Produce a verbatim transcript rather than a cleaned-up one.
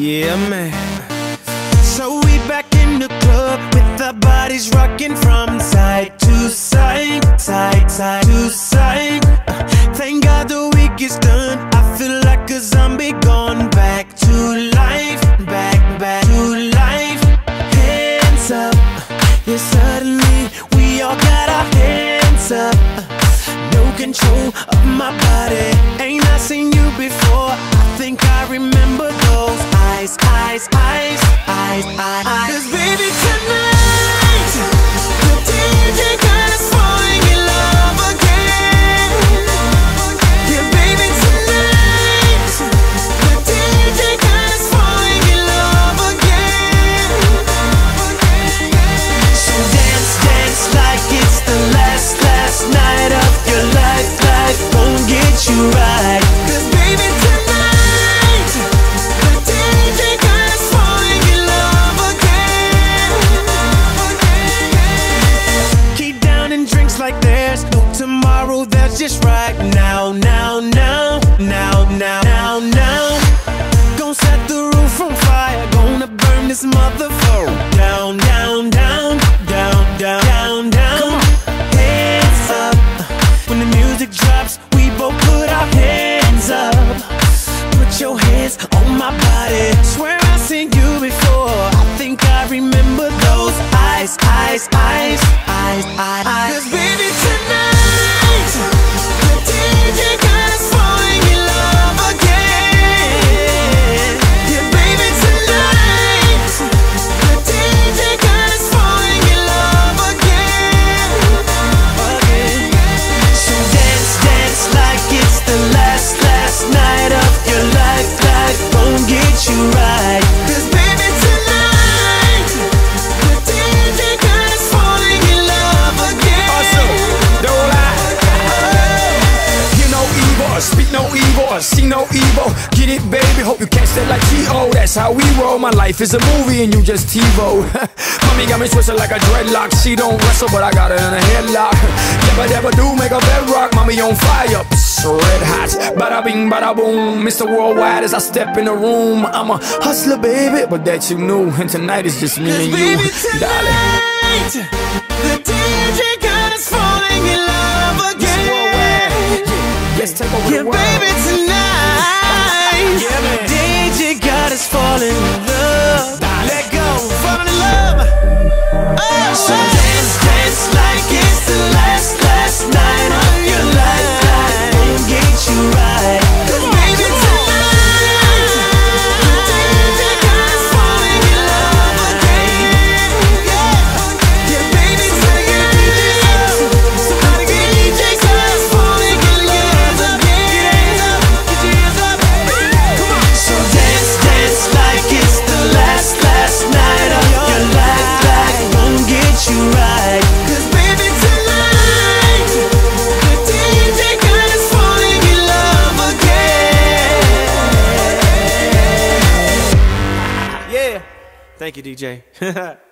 Yeah, man. So we back in the club with our bodies rocking from side to side, side, side to side. uh, Thank God the week is done. I feel like a zombie gone back to life, back, back to life. Hands up, yeah, suddenly we all got our hands up. No control of my body. Ain't I seen you before? I think I remember those eyes, eyes, eyes, eyes, eyes, eyes. 'Cause baby tonight, the D J got us falling in love again. Yeah, baby tonight, the D J got us falling in love again. So dance, dance like it's the last, last night of your life. Life won't get you right. 'Cause baby tonight, the D J got us falling in love again. Keep down and drinks like there's no tomorrow. That's just right now, now, now, now, now, now, now. Gonna set the roof on fire. Gonna burn this motherfucker down, down, down, down, down, down, down. Hands up. When the music drops, we both put our hands up. Put your hands on my body. Swear I've seen you before. I think I remember those eyes, eyes, eyes, eyes, eyes, eyes. 'Cause baby tonight, the D J got us falling in love again. Yeah, baby tonight, the D J got us falling in love again, again. So dance, dance like it's the last, last night of your life. Life won't get you right. 'Cause baby tonight, the D J got us falling in love again. Also, don't lie. Hear no evil, or speak no evil, or see no evil. Get it, baby, hope you catch that like T O. That's how we roll. My life is a movie and you just TiVo. Mommy got me twisted like a dreadlock. She don't wrestle, but I got her in a headlock. Never, never do make a bedrock. Mommy on fire, psst, red hot. Bada bing, bada boom. Mister Worldwide as I step in the room. I'm a hustler, baby, but that you knew. And tonight is just me and you, Baby darling. tonight, the D J got us falling in love again. Let's take over Yeah, the world. baby tonight, Yeah, man. the D J got us falling in love. Let go, falling in love. Oh, so dance, dance like it's the last, last night of your life. Life won't get you right. 'Cause baby tonight, the D J got us falling in love again. Yeah, yeah, baby tonight, somebody get D J got us falling in love again. Get your hands up, come on. So dance, dance like it's the last, last night of your life. Life won't get you right. 'Cause baby tonight, the D J got us falling in love again. Yeah, thank you, D J.